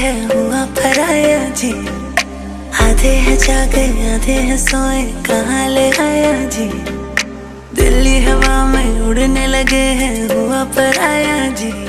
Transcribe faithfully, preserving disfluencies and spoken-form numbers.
है हुआ पराया जी। आधे हैं जागे आधे हैं सोए, कहाँ ले आया जी। दिल्ली हवा में उड़ने लगे हैं हुआ पराया जी।